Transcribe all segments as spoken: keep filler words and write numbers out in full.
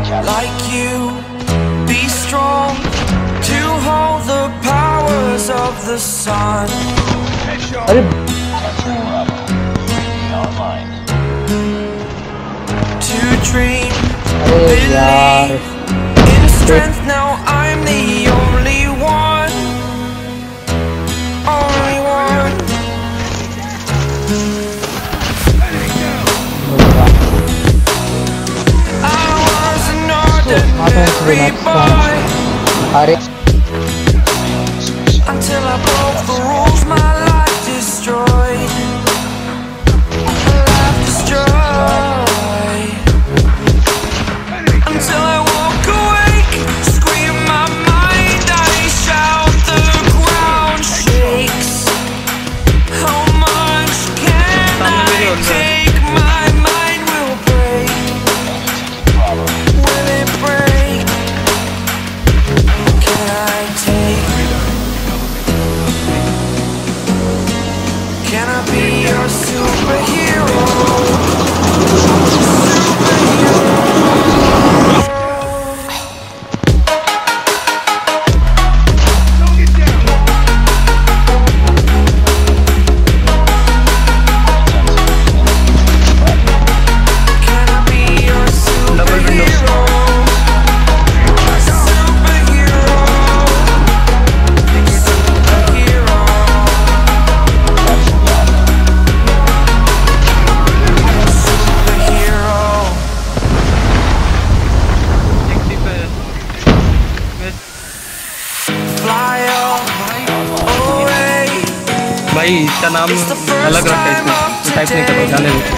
like you, be strong to hold the powers of the sun. To dream, believe in strength. Now I'm the only one, only one. I was an ordinary boy until I broke the rules. My life destroyed, my life destroyed. Until I walk awake, scream my mind, I shout, the ground shakes. How much can I take? My mind will break. Will it break? Can I take? Can I be your superhero? भाई इसका नाम अलग रखा है, इसमें type नहीं करो, जाने दो।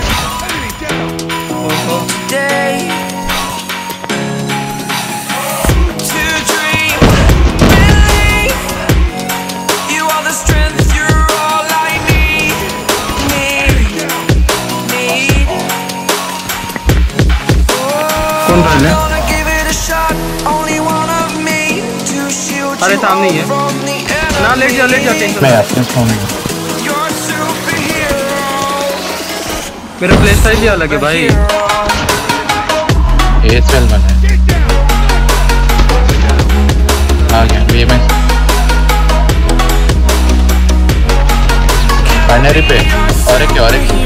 कौन रहा है? अरे सामने ही है ना, लेट जा लेट जा। मैं आपके सामने मेरा प्ले स्टाइल ही अलग है भाई। एएसएल में है आ गया बीएमएक्स बाइनरी पे और एक और एक